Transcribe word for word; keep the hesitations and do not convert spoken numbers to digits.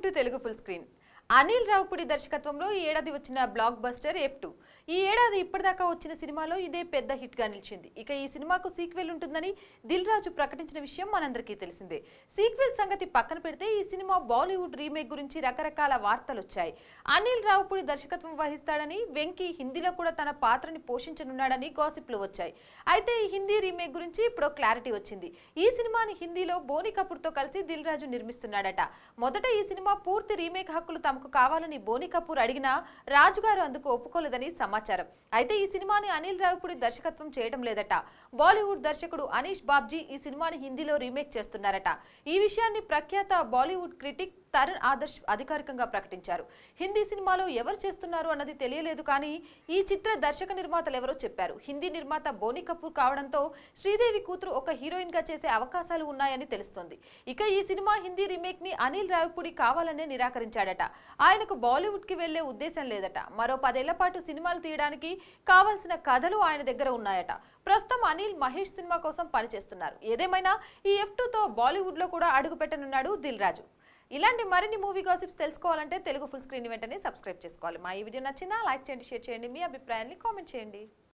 To Telugu full screen. Anil Ravipudi దర్శకత్వంలో ఈ ఏడాది వచ్చిన బ్లాక్ బస్టర్ ఎఫ్ టూ. ఈ ఏడాది ఇప్పటిదాకా వచ్చిన సినిమాలో ఇదే పెద్ద హిట్ గా నిలిచింది. ఇక ఈ సినిమాకు సీక్వెల్ ఉంటుందని దిల్ రాజు ప్రకటించిన విషయం మనందరికీ తెలిసిందే. సీక్వెల్ సంగతి పక్కన పెడితే ఈ సినిమా బాలీవుడ్ రీమేక్ గురించి రకరకాల వార్తలు వచ్చాయి. అనిల్ రావుపూడి దర్శకత్వం వహిస్తాడని, వెంకీ హిందీలో కూడా తన పాత్రని పోషించనున్నాడని గాసిప్లు వచ్చాయి. అయితే ఈ హిందీ రీమేక్ గురించి ఇప్పుడు క్లారిటీ వచ్చింది. ఈ సినిమాని హిందీలో బోనీ కపూర్ తో కలిసి దిల్ రాజు నిర్మిస్తున్నాడట. మొదట ఈ సినిమా పూర్తి రీమేక్ హక్కులు తమకు కావాలని బోనీ కపూర్ అడిగినా రాజుగారు అందుకు ఒప్పుకోలేదని సమాచారం. అయితే ఈ సినిమాని అనిల్ రావుపూడి దర్శకత్వం చేయడం లేదట. బాలీవుడ్ దర్శకుడు అనీష్ బాబ్జీ ఈ సినిమాని హిందీలో రీమేక్ చేస్తున్నారట. ఈ విషయాన్ని ప్రఖ్యాత బాలీవుడ్ క్రిటిక్ తరుణ్ ఆదర్శ్ అధికారికంగా ప్రకటించారు. హిందీ సినిమాలో ఎవరు చేస్తున్నారు అన్నది తెలియలేదు, కానీ ఈ చిత్ర దర్శక నిర్మాతలు ఎవరో చెప్పారు. హిందీ నిర్మాత బోనీ కపూర్ కావడంతో శ్రీదేవి కూతురు ఒక హీరోయిన్ గా చేసే అవకాశాలు ఉన్నాయని తెలుస్తోంది. ఇక ఈ సినిమా హిందీ రీమేక్ ని అనిల్ రావుపూడి కావాలనే నిరాకరించాడట. ఆయనకు బాలీవుడ్ కి వెళ్లే ఉద్దేశం లేదట. మరో పదేళ్ల పాటు సినిమాలు తీయడానికి కావాల్సిన కథలు ఆయన దగ్గర ఉన్నాయట. ప్రస్తుతం అనిల్ మహేష్ సినిమా కోసం పనిచేస్తున్నారు. ఏదేమైనా ఈ ఎఫ్ టూ తో బాలీవుడ్ లో కూడా అడుగు పెట్టనున్నాడు దిల్ రాజు. ఇలాంటి మరిన్ని మూవీ గాసిప్స్ తెలుసుకోవాలంటే తెలుగు ఫుల్ స్క్రీన్ వెంటనే సబ్స్క్రైబ్ చేసుకోవాలి. మా ఈ వీడియో నచ్చినా లైక్ చేయండి, షేర్ చేయండి, మీ అభిప్రాయాన్ని కామెంట్ చేయండి.